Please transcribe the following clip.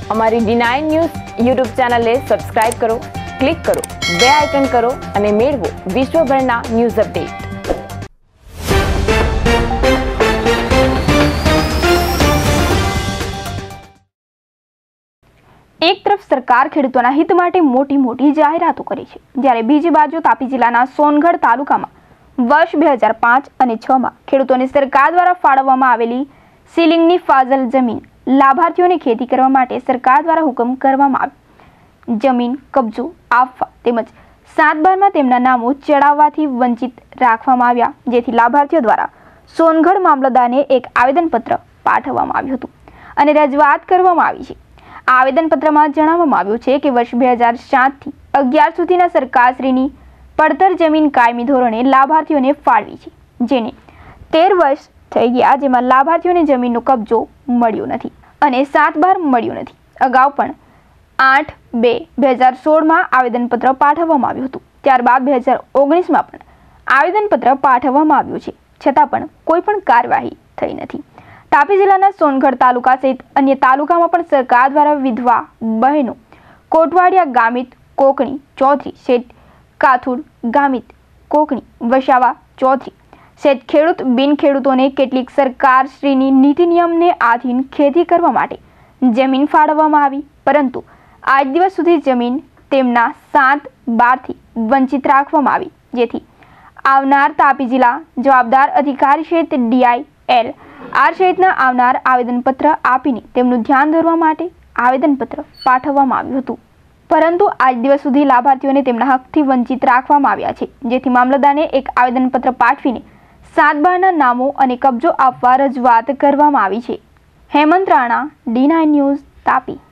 અમારી D9 news YouTube ચેનલને subscribe કરો, ક્લિક કરો, બે આઇકન કરો અને મેળવો વિશ્વભરના ન્યૂઝ અપડેટ। એક તરફ સરકાર ખેડૂતોના હિત માટે મોટી જાહેરાતો કરે છે, જ્યારે બીજી બાજુ તાપી જિલ્લાના સોનગઢ તાલુકામાં વર્ષ 2005 અને 6 માં ખેડૂતોને સરકાર દ્વારા ફાળવવામાં આવેલી સીલિંગની ફાજલ જમીન લાભાર્થીઓને ખેતી કરવા માટે સરકાર દ્વારા હુકમ કરવામાં આવ્યો। જમીન કબજો આપવા તેમજ 7/12માં તેમના નામો ચડાવવાથી વંચિત રાખવામાં આવ્યા, જેથી લાભાર્થીઓ દ્વારા સોનગઢ મામલતદારને એક આવેદનપત્ર પાઠવવામાં આવ્યું હતું અને રજૂઆત કરવામાં આવી છે। આ આવેદનપત્રમાં જણાવવામાં આવ્યું છે કે વર્ષ 2007 થી 11 સુધીના સરકારશ્રીની પડતર જમીન કાયમી ધોરણે લાભાર્થીઓને ફાળવી છે, જેને 13 વર્ષ થઈ ગયા, જેમાં લાભાર્થીઓને જમીનનો કબજો મળ્યો નથી અને 7/12 મળ્યું નથી। અગાઉ પણ 8/2/2016માં આવેદનપત્ર પાઠવવામાં આવ્યું હતું, ત્યારબાદ 2019માં પણ આવેદનપત્ર પાઠવવામાં આવ્યું છે, છતાં પણ કોઈ પણ કાર્યવાહી થઈ નથી। તાપી જિલ્લાના સોનગઢ તાલુકા સહિત અન્ય તાલુકામાં પણ સરકાર દ્વારા વિધવા બહેનો કોટવાડિયા ગામિત કોકણી ચૌધરી શેઠ કાથુડ ગામિત કોકણી વસાવા ચૌધરી શેઠ ખેડૂત બિન ખેડૂતોને કેટલીક સરકારશ્રીની નીતિ નિયમને આધીન ખેતી કરવા માટે જમીન ફાળવવામાં આવી, પરંતુ આજ દિવસ સુધી જમીન તેમના 7/12થી વંચિત રાખવામાં આવી, જેથી આવનાર તાપી જિલ્લા જવાબદાર અધિકારી સહિત DIL આર સહિતના આવનાર આવેદનપત્ર આપીને તેમનું ધ્યાન દોરવા માટે આવેદનપત્ર પાઠવવામાં આવ્યું હતું, પરંતુ આજ દિવસ સુધી લાભાર્થીઓને તેમના હકથી વંચિત રાખવામાં આવ્યા છે, જેથી મામલતદારને એક આવેદનપત્ર પાઠવીને 7/12ના નામો અને કબજો આપવા રજૂઆત કરવામાં આવી છે। Hemant Rana, D9 news, Tapi.